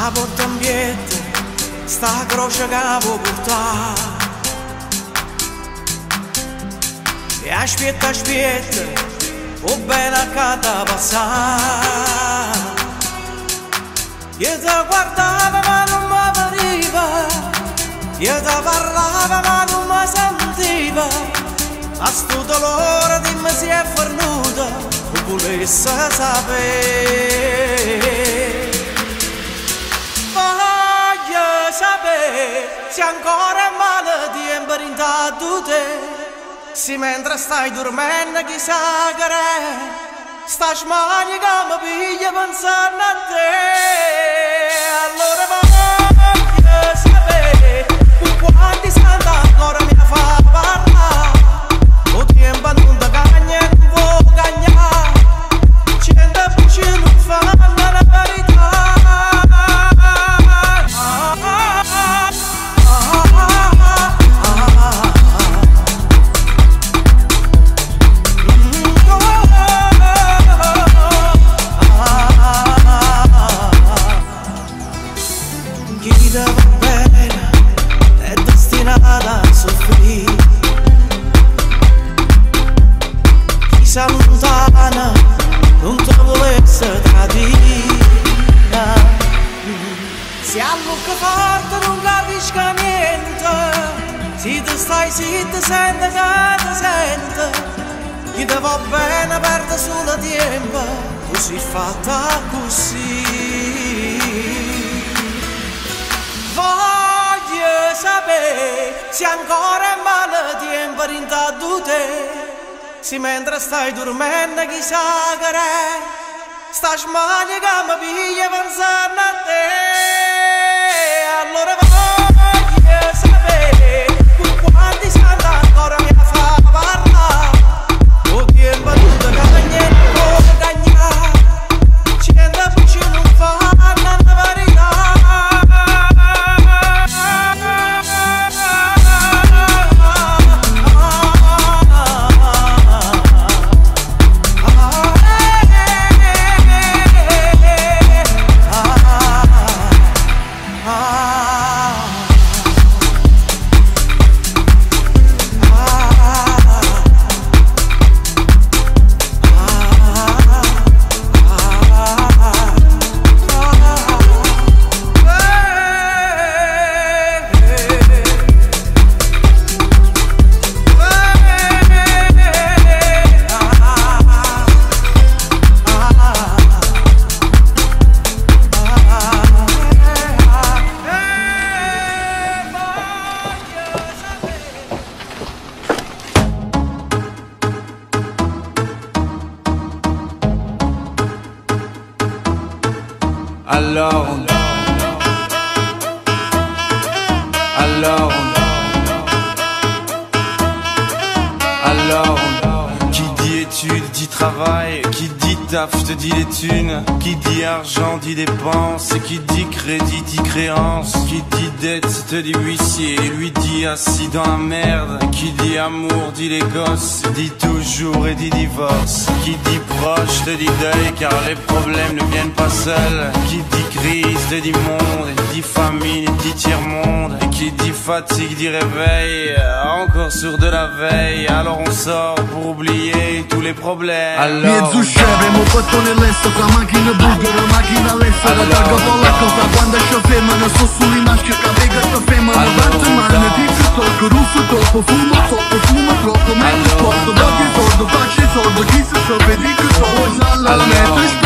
A porta ambiente, sta croce che può portare. E aspetta, o bene a cada passare. Io ti guardavo ma non mi veniva, io ti parlavo ma non mi sentiva. Ma sto dolore di me si è fornuto, o volesse sapere. Voglio sapere se ancora è male tempo rintanto te. Se mentre stai dormendo chissà che è, sta smania che mi piglia pensando a te. Allora voglio sapere quanti santi ancora mi fa parlare. O tempo non ti cagna e non può cagnare, cento più non fanno la verità. Si allontana, non ti volesse tradire. Si allucca forte, non capisci niente. Se ti stai zitto, sente che ti sente. Chi ti va bene perde solo tempo, così fatta così. Voglio sapere se ancora è male tempo rintanto te. Se mentre stai dormendo chissà che è, sta smania che mi piglia pensando a te. Allora voglio sapere quanti santi ancora mi fa parlare. O tempo tutto cagna e non può cagnare, cento più non fanno la verità. Qui dit études dit travail, qui dit taf te dit les thunes, qui dit argent dit dépenses, qui dit crédit dit créance, qui dit dette te dit huissier, lui dit assis dans la merde, qui dit amour dit les gosses, dit toujours et dit divorce, qui dit proche te dit deuil car les problèmes ne viennent pas seuls, qui dit crise te dit monde, dit famine dit tiers-monde, et qui dit fatigue dit réveil, encore sur de la veille, alors on sort pour oublier tous les problèmes. Mezzo scemo, mo fatto nell'est, fra macchina bulgara, macchina lessa, la targa polacca, fra quando esce femmina, sto sulle masche, capega sta femmina, vante mani, dico tocco, ruffo troppo, fumo troppo, meglio sport, dati soldo, facci soldo, chi se so, vedi che so, la metto